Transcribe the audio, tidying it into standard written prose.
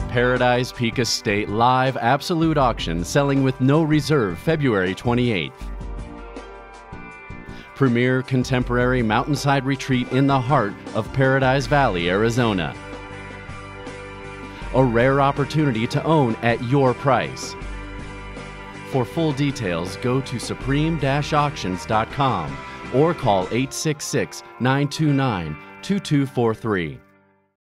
Paradise Peak Estate live absolute auction selling with no reserve February 28th. Premier contemporary mountainside retreat in the heart of Paradise Valley, Arizona. A rare opportunity to own at your price. For full details, go to supreme-auctions.com or call 866-929-2243.